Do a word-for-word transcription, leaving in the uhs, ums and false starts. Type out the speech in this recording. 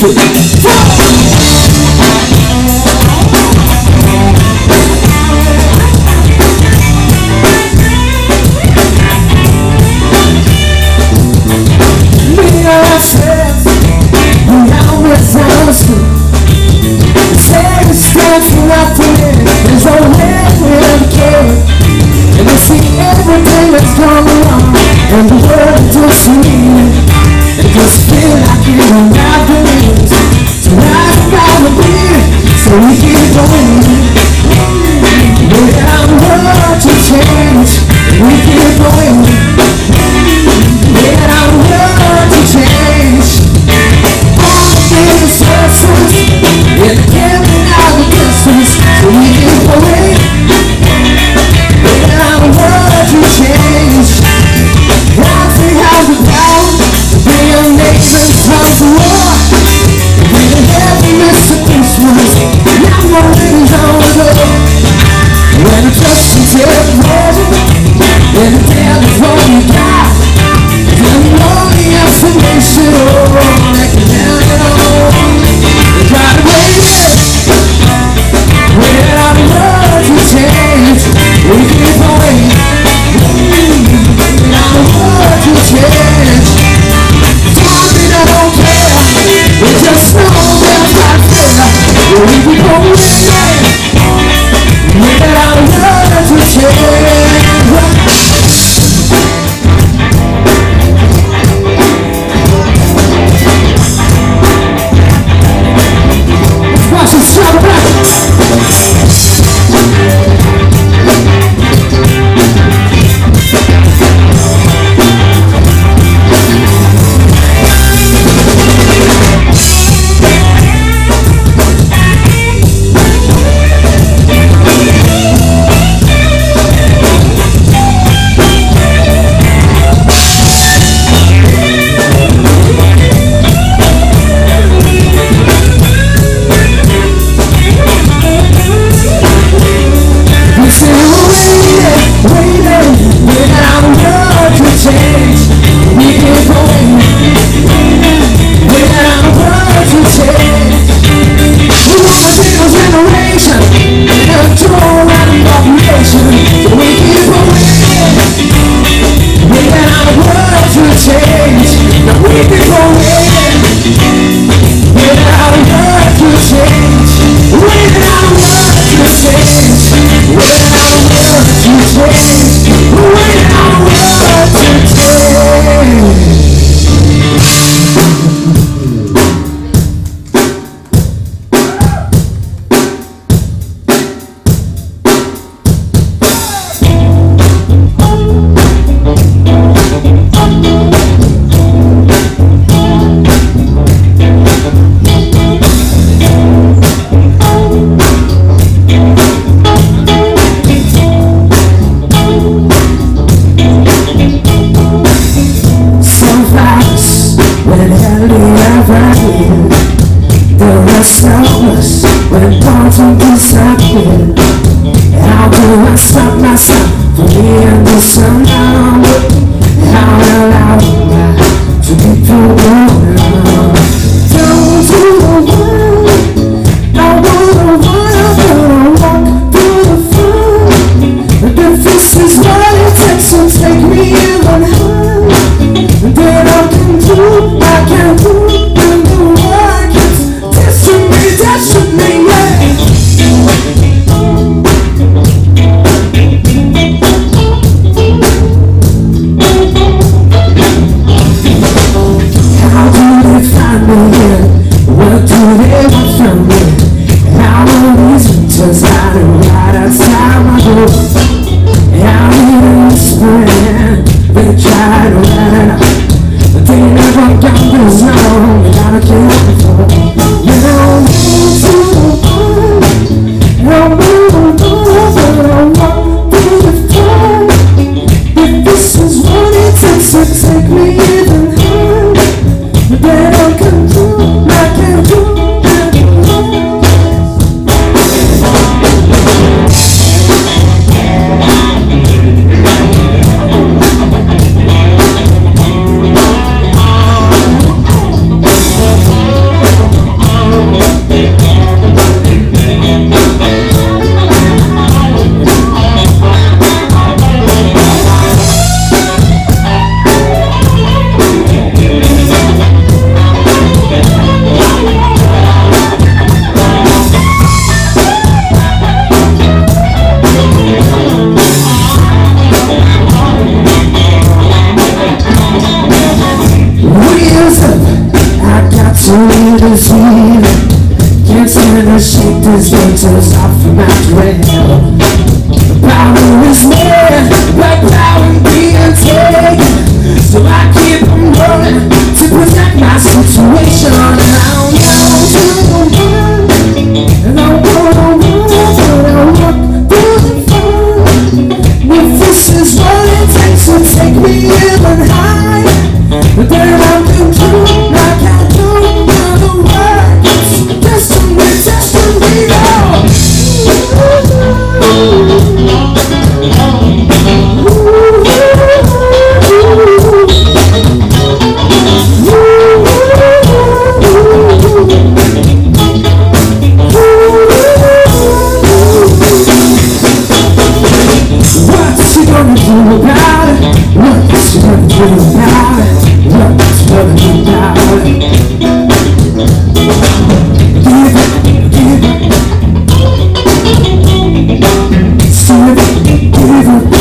two, there's no way we'll care. And we see everything that's gone wrong, and the world just seems, and just feel like we don't have the means to rise about the beer, so we keep going. Without a word to change, we keep going. Without a word to change, all the things surface, and carrying out the distance, so we keep going. Without a word to change, I see how the power to bring our nations come to war. Bring the happiness to Christmas, now more things on the door. When the justice is present, and the telephone you got, tell me all the information, oh, I can have it all. Try to wait it, without a word to change, we keep going. Without a word to change, tell me I don't care, we just know we're not fair. We keep going, without a word to change. Watch us shout back. How do I stop myself from being the sun now? How allow I to be too long? Down to the world, I wanna walk, I walk through the fun. If this is what it takes to take me even higher, then I can do, I can do, and the work is testing me, testing me, yeah. What do they want from me? How many reasons I know right outside my door? How like plowing being taken. So I keep on rolling to protect my situation. And I don't know and I wanna move, but I walk through the fun. If this is what it takes to take me even higher, but then I'm thinking like I don't know the words. Destiny, destiny, oh. What's she gonna do about it? What's she gonna do about it? What's she gonna do about it? Give it, give it. Give it, give it.